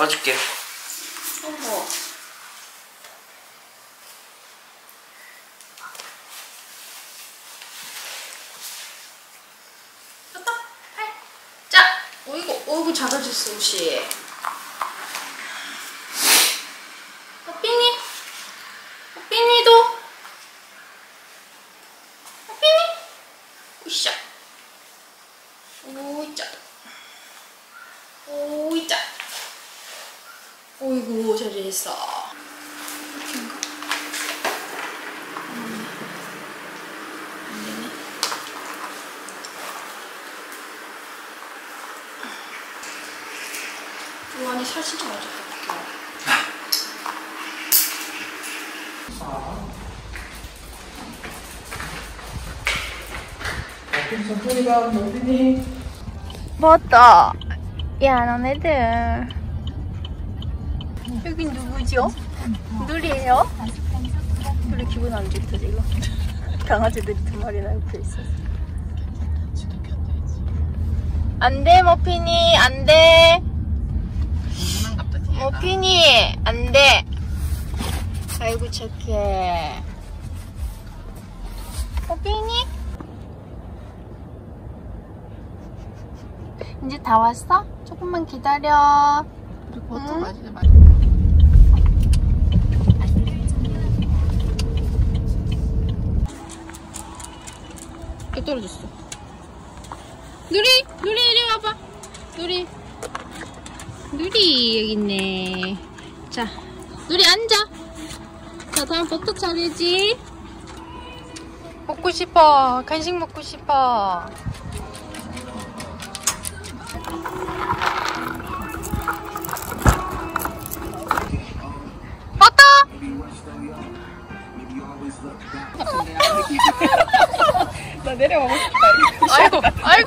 봐줄게. 어머. 됐다. 해. 자. 어이구 작아졌어 옷이. 삐니도. 삐니. 으쌰. 오이짜. 오이짜. 어이구 잘했어. 안되네. 이 안에 살 진짜 많이 졌다. 소리가 뭐니? 맞다. 야, 너네들. 여긴 누구죠? 누리예요? 누리 기분 안 좋다 지금. 강아지들이 2마리나 옆에 있어서. 안돼 머핀이 안돼. 머핀이 안돼. 아이고 착해. 머핀이? 이제 다 왔어? 조금만 기다려. 그리고 버터 맛이 또 떨어졌어. 누리 이리 와봐. 누리 여기 있네. 자, 누리 앉아. 자, 다음 버터 차례지. 먹고 싶어. 간식 먹고 싶어. 버터. 나 내려가고 싶다. 아이고.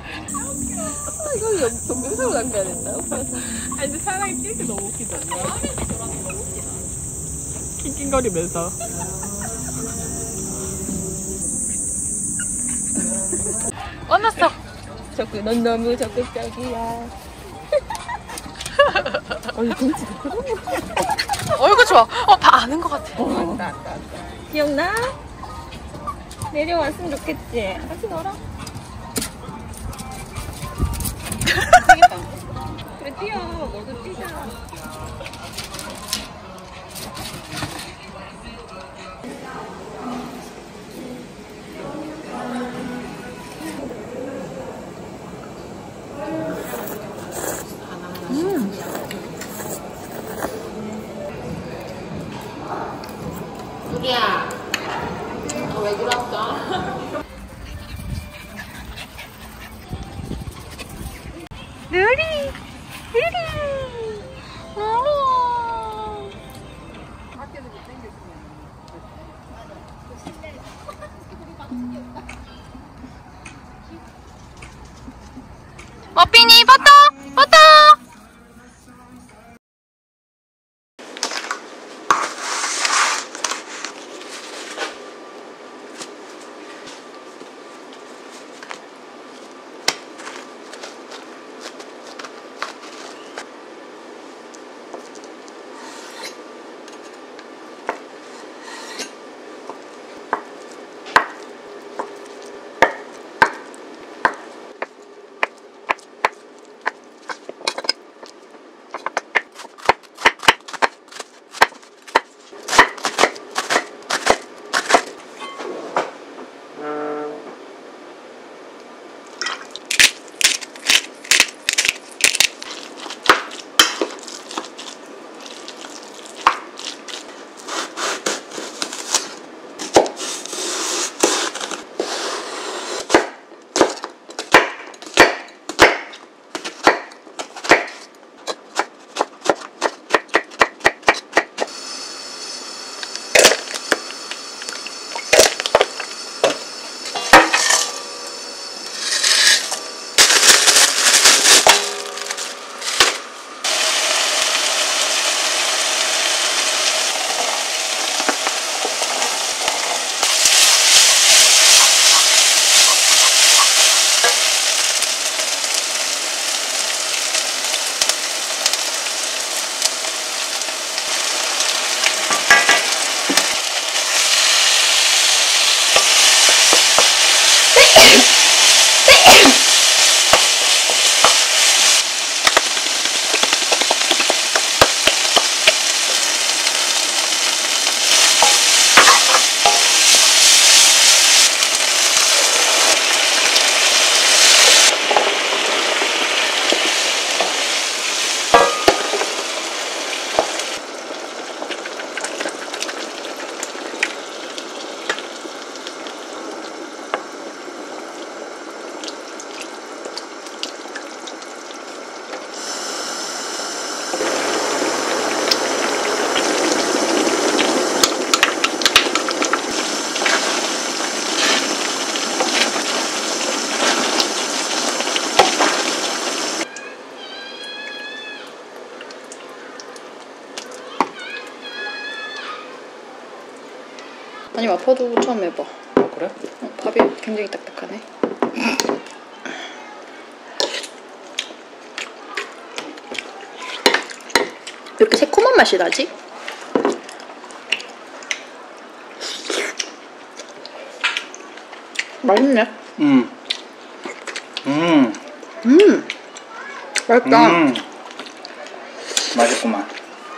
이거 동영상으로 남겨야 된다. 아니 근데 사랑이 뛸 때 너무 웃기지 않냐? 낑낑거리면서. 끝났어. 넌 너무 적극적이야. 덩치가 크다. 어이구 좋아. 다 아는 것 같아. 안다. 기억나? 내려왔으면 좋겠지. 같이 놀아. 그래 뛰어. 너도 뛰자. 누리야, 너 왜 그랬어? 누리. 머핀이 버터. 아니 마파두부 처음 해봐. 그래? 밥이 굉장히 딱딱하네. 왜 이렇게 새콤한 맛이 나지? 맛있네. 맛있다. 맛있구만.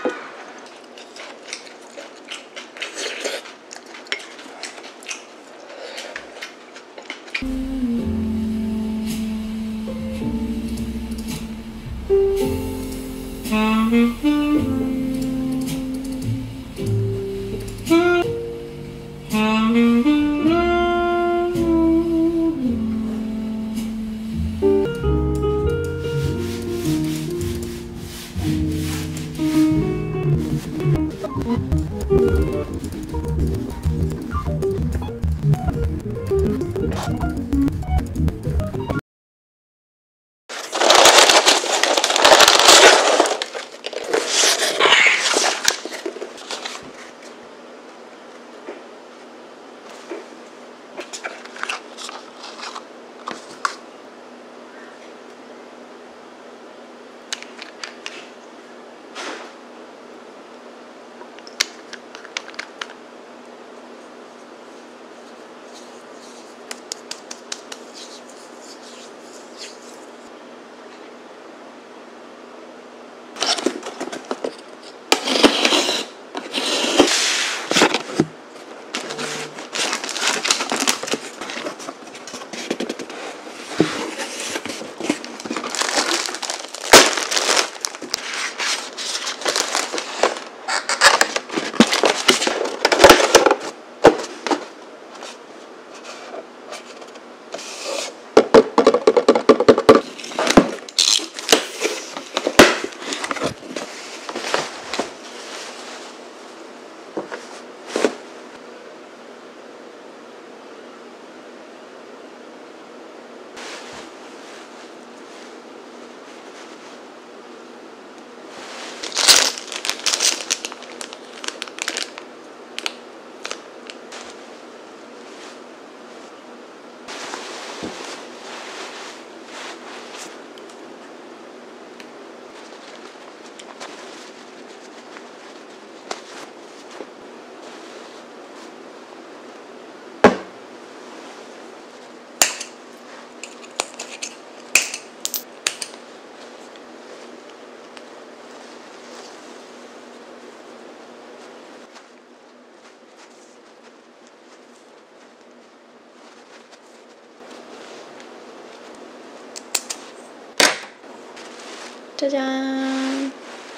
짜잔.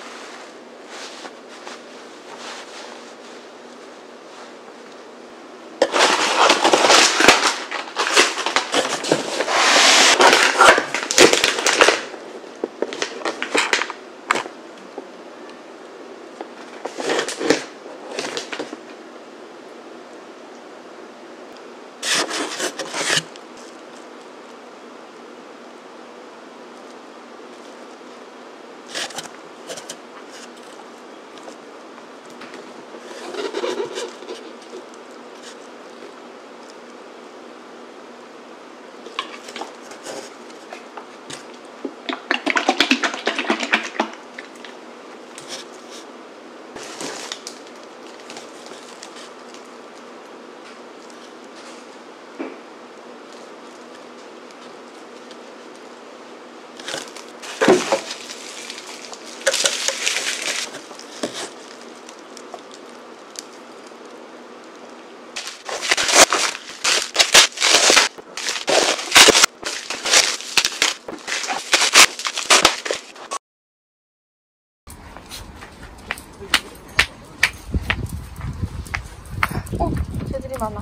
새들이 많아.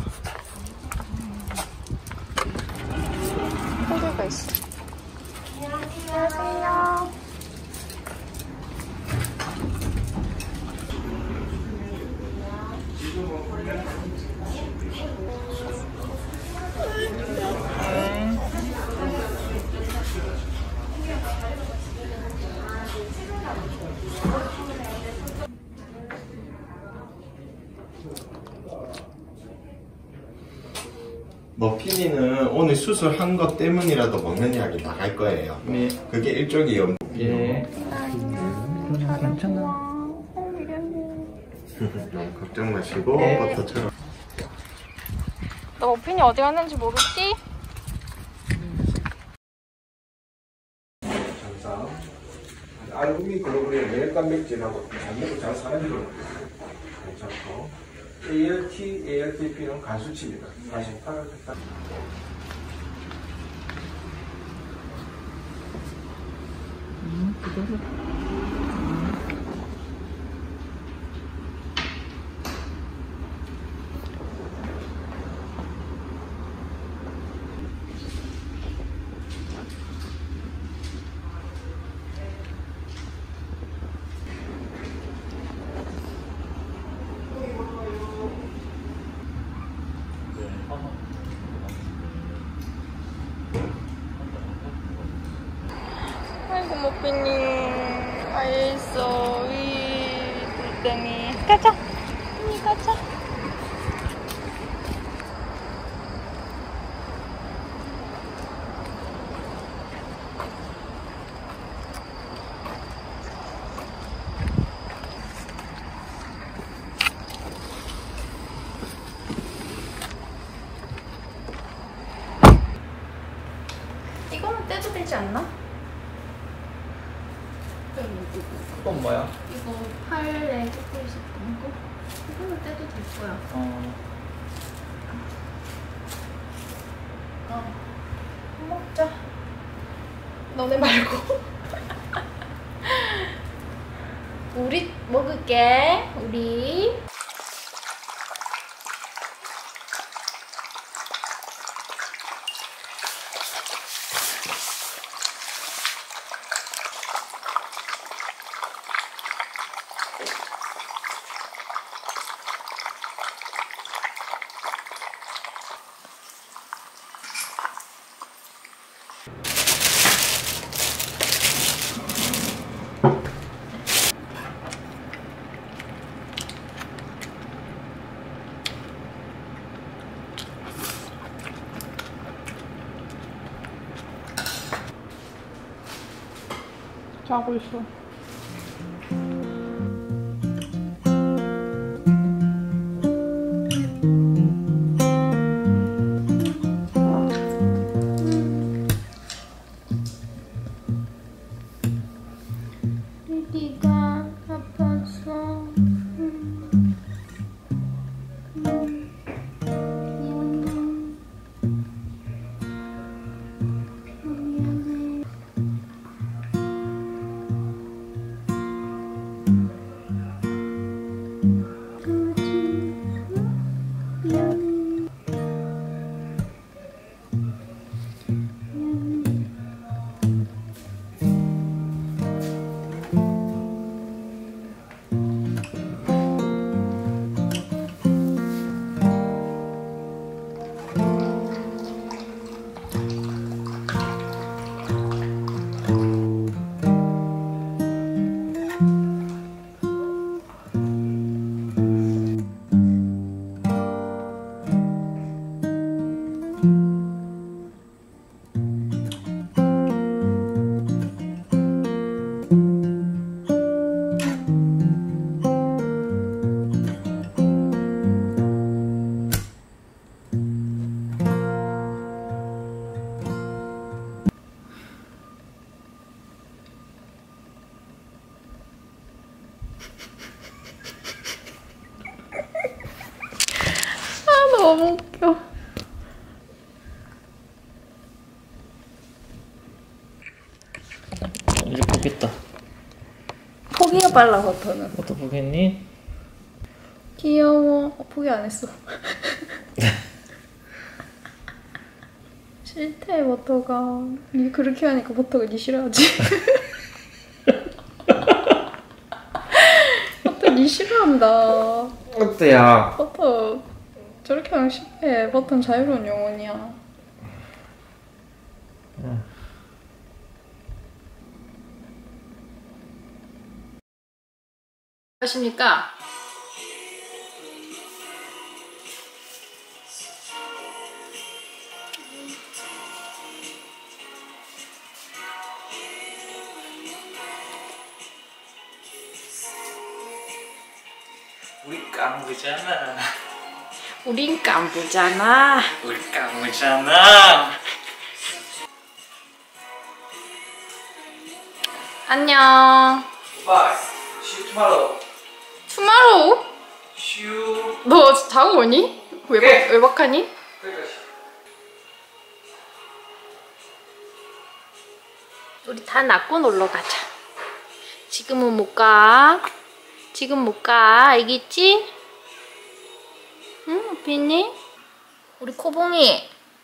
호들가 있어. 안녕하세요. 머핀이는 오늘 수술한 것 때문이라도 먹는 약이 나갈 거예요. 네. 그게 일종의 염. 예. 괜찮아. 너무 걱정 마시고 네. 버터처럼. 너 머핀이 어디 갔는지 모르지? 항상 알부민 글로불린 뇌관맥진하고 장내로 잘 사는 거 괜찮고 ALT, ALTP는 간수치입니다. 48을 했다. 아이고 머핀이 알겠어. 이 불땡이 가자. 언니 가자. 이거는 떼도 되지 않나? 그건 뭐야? 이거 팔에 꽂고 있었던 거? 이거는 떼도 될 거야. 먹자. 너네 말고. 우리 먹을게. 우리. 자고 있어. 네가 아파서 미안해. 너무 웃겨. 이제 보겠다. 포기가 빨라 버터는. 버터 보겠니? 귀여워. 포기 안 했어. 싫대 버터가. 니 그렇게 하니까 버터가 니 싫어하지. 버터 니 싫어한다. 어때야? 버터 저렇게 하면 싫대. 버터는 자유로운 영혼이야. 안녕하십니까? 깐부잖아. 우린 깐부잖아. 우리 깐부잖아. 안녕. Bye. See you tomorrow. 투마로우? See you. 너 자고 오니? 네. 외박하니? 우리 다 낳고 놀러 가자. 지금은 못 가. 지금 못 가. 알겠지? 응, 비니? 우리 코봉이.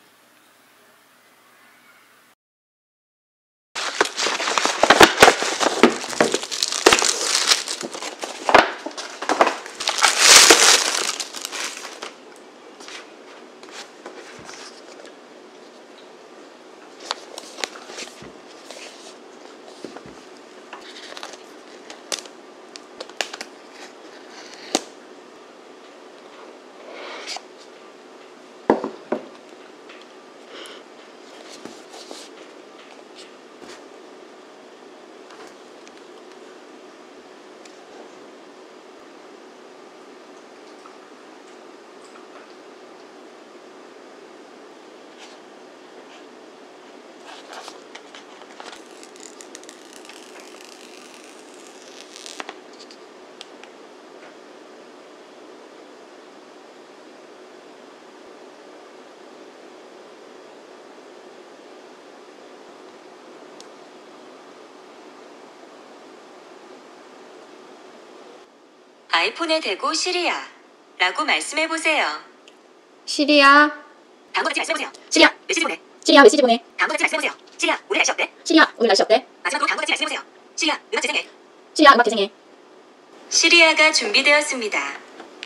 아이폰에 대고 시리야 라고 말씀해보세요. 시리야. 다음과 같이 말씀해보세요. 시리야. 메시지 보내. 시리야, 메시지 보내. 다음과 같이 말씀해보세요. 시리야, 오늘 날씨 어때? 시리야, 오늘 날씨 어때? 마지막으로 다음과 같이 말씀해보세요. 시리야, 음악 재생해. 시리야, 음악 재생해. 시리아가 준비되었습니다.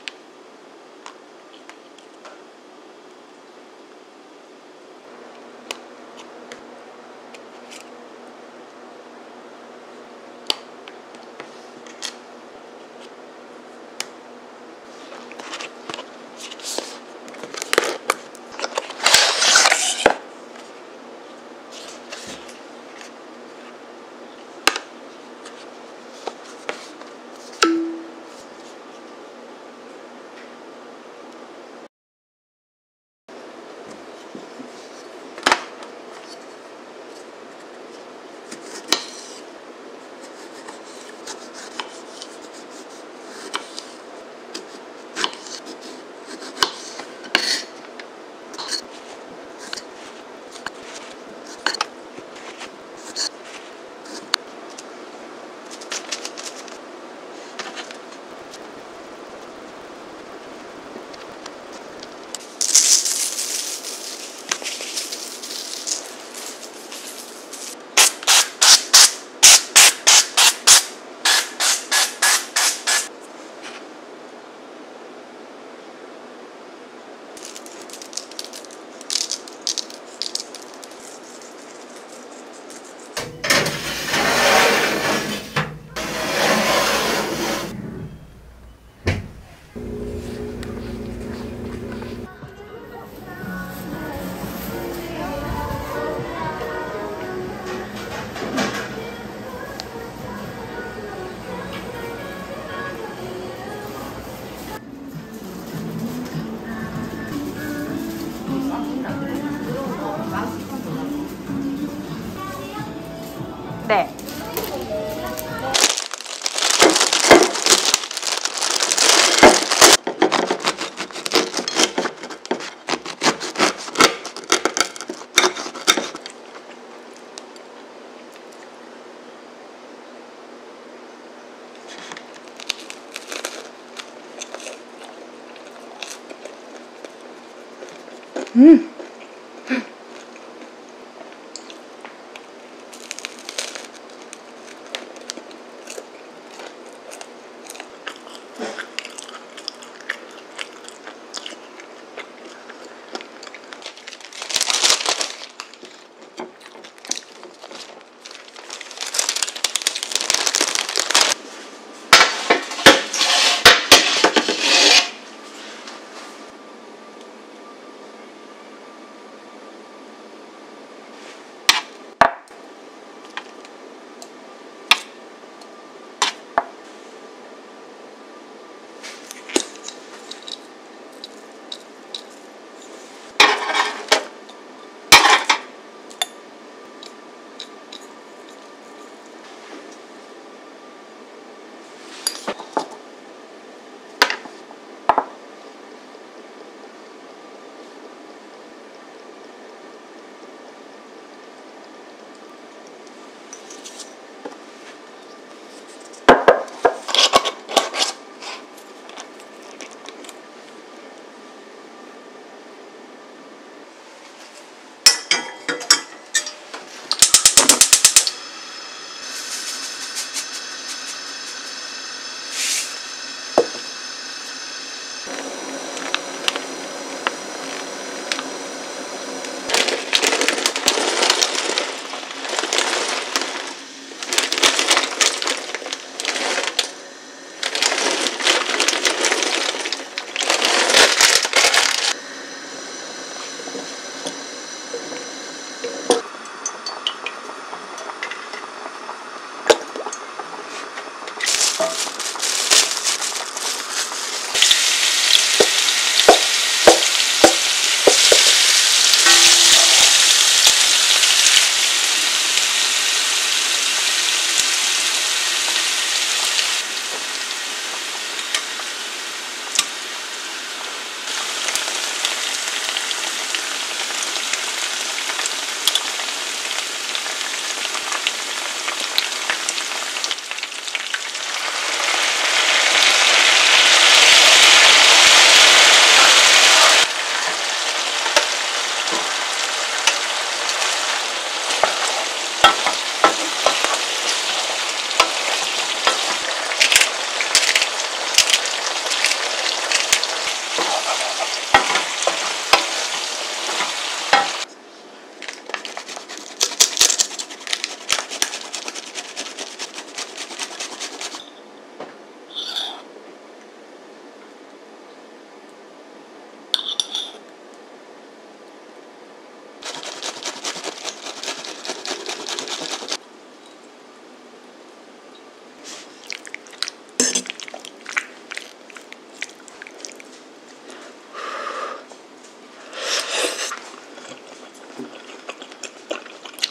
네.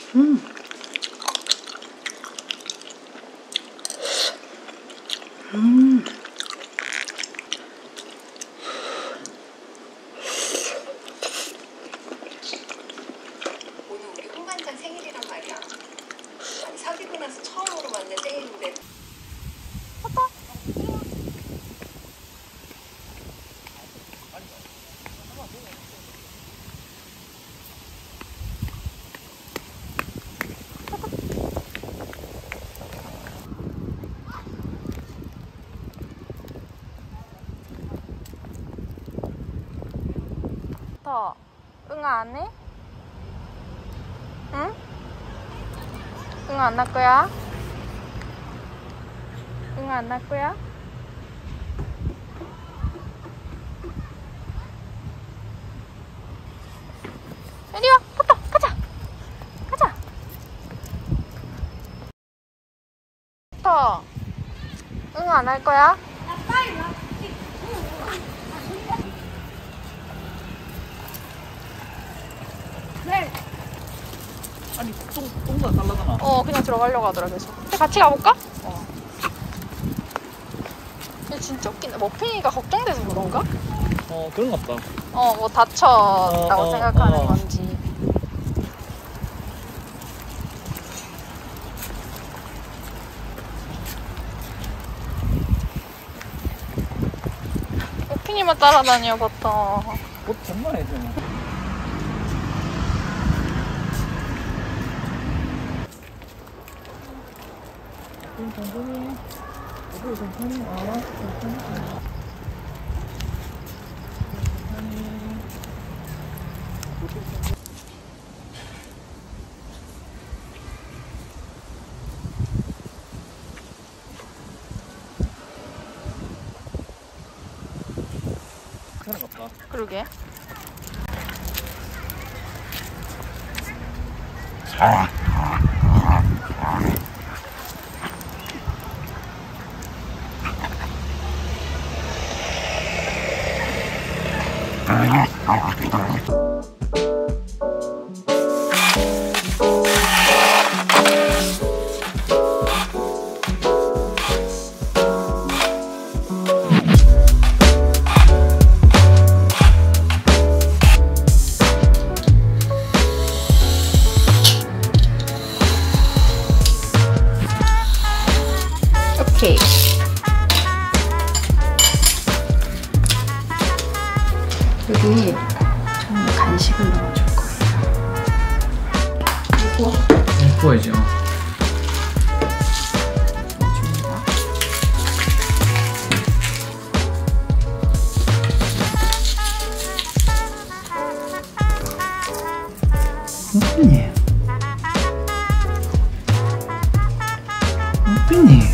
오늘 우리 홍반장 생일이란 말이야. 아니, 사귀고 나서 처음으로 맞는 생일인데. 응 안 해? 응? 응 안 할 거야? 응 안 할 거야? 이리 와, 포터, 가자, 가자. 포터, 응 안 할 거야? 아니 똥도 달라잖아. 그냥 들어가려고 하더라 계속. 근데 같이 가볼까? 얘 진짜 웃긴다. 머핀이가 걱정돼서 그런가? 그런 것 같다. 뭐 다쳤다고 생각하는 어. 건지. 머핀이만 따라다녀 보통. 옷 정말 해줘. 괜찮은 것 같다. 그러게. 오케이. 여기 저는 간식을 넣어줄 거예요. 보이죠? 넣어줍니다. 무빈이. 무빈이.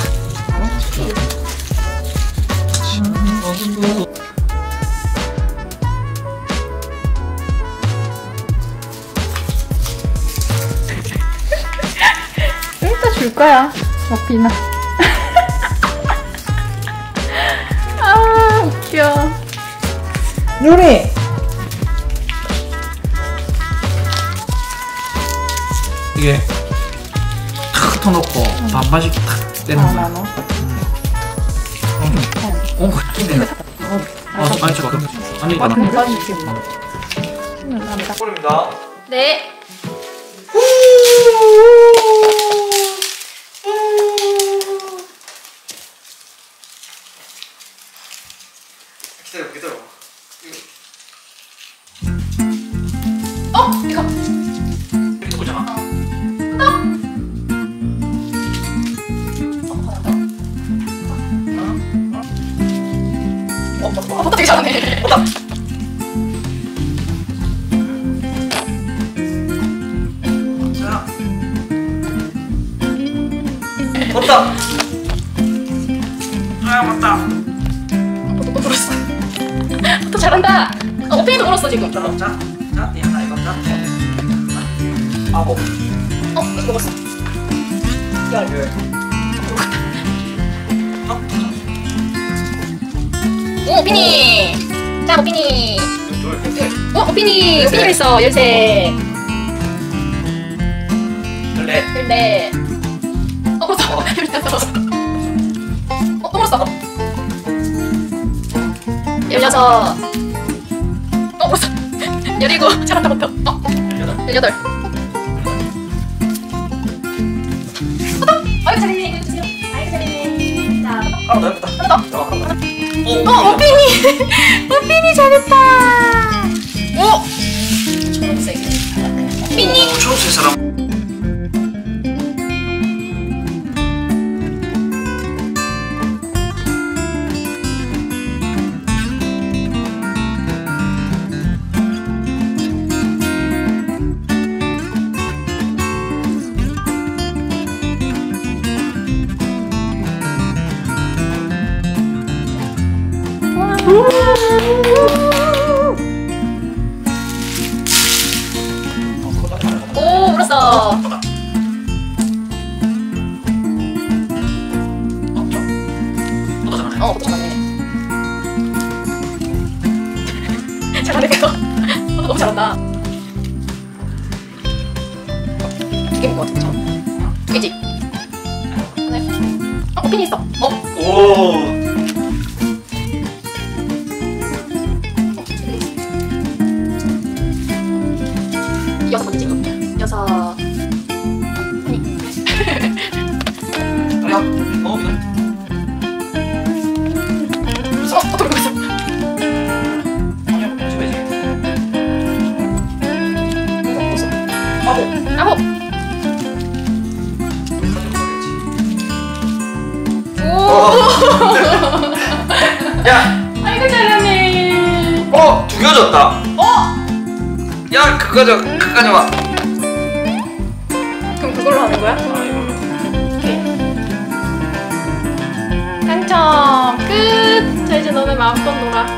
이따 줄 거야, 머핀아. 아, 웃겨. 요리. 이게 탁 터놓고 반반씩 탁 떼는 거야. 나눠. 힘드네. 많이 찍어. 아니 이거 나. 감사합니다. 꼴입니다. 네. 기다려 기다려. 이거. 이거 보잖아. 되게 잘하네. 맞다. 아 맞다. 또 불었어. 또 잘한다. 오페이도 불었어 지금. 자, 이 하나 이거 자. 아 뭐. 이거 먹었어. 열. 오, 오피니. 자, 오피니. 오피니. 오피니가 있어. 열쇠. 되는데. 물었어. 물었어. 16. 물었어. 17. 잘한다, 못해. 18. 아이고, 잘했네. 이거 주세요. 아이고, 잘했네. 자, 하나 더 해보자. 하나 더. 하나 더. 우빈이 잘했다. 오! 초록색. 우빈이. 초록색 사람. 오, 물었어. 또 잘하네. 잘하네. 너무 잘한다. 이게 뭔 것 같은데, 저. 두 개지? 네. 오핀이 있어. 오. 여섯 번째 이거. 여섯. 아니. 야, 먹어보자. 돌고 있어. 아홉. 야, 아이고 잘하네. 두 개 줬다. 야, 그거 와. 그럼 그걸로 하는 거야? 오케이. 당첨 끝. 자 이제 너네 마음껏 놀아.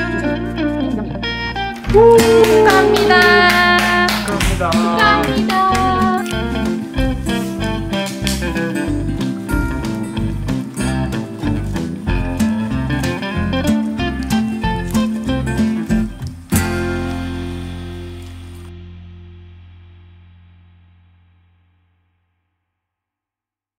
감사합니다. 감사합니다. 감사합니다.